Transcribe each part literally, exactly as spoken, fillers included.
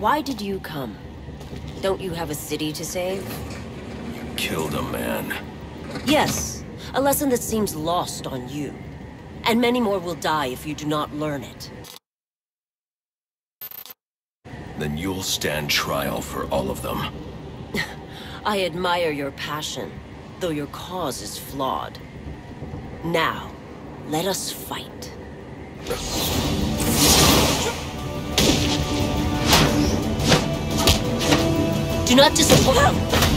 Why did you come? Don't you have a city to save? You killed a man. Yes, a lesson that seems lost on you. And many more will die if you do not learn it. Then you'll stand trial for all of them. I admire your passion, though your cause is flawed. Now, let us fight. Do not disappoint.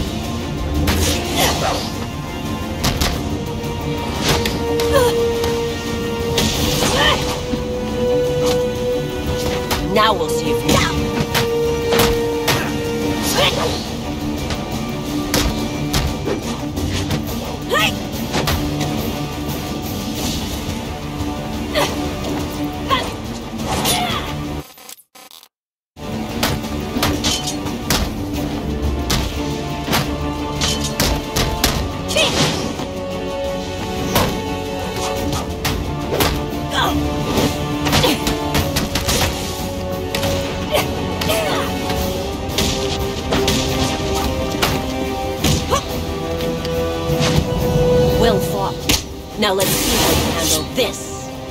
Now we'll see if you... Well fought. Now let's see how you handle this.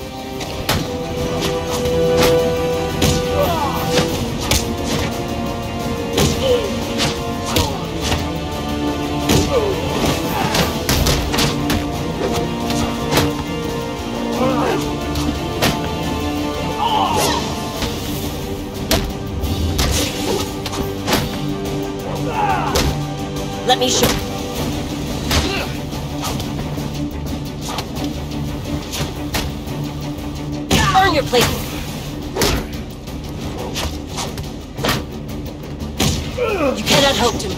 Let me show. Earn your place. You cannot hope to.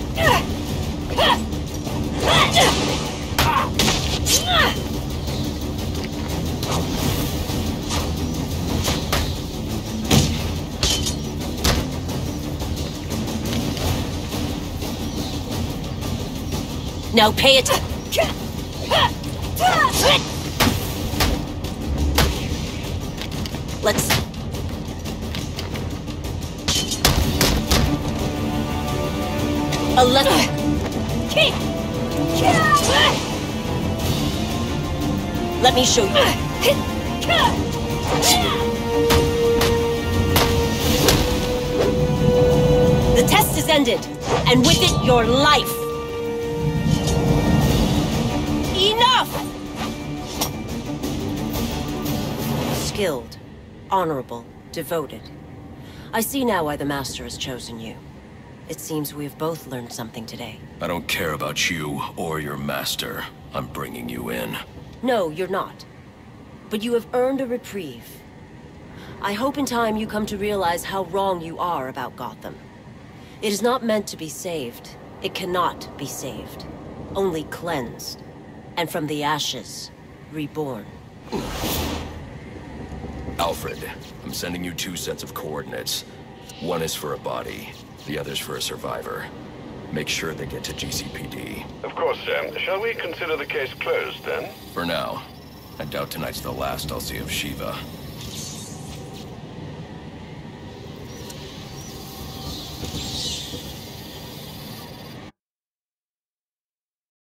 Now pay attention. Let's... A lesson. Let me show you. The test is ended, and with it, your life. Enough! Skilled, honorable, devoted. I see now why the Master has chosen you. It seems we have both learned something today. I don't care about you or your master. I'm bringing you in. No, you're not. But you have earned a reprieve. I hope in time you come to realize how wrong you are about Gotham. It is not meant to be saved. It cannot be saved. Only cleansed. And from the ashes, reborn. Alfred, I'm sending you two sets of coordinates. One is for a body, the other's for a survivor. Make sure they get to G C P D. Of course, Sam. Shall we consider the case closed, then? For now. I doubt tonight's the last I'll see of Shiva.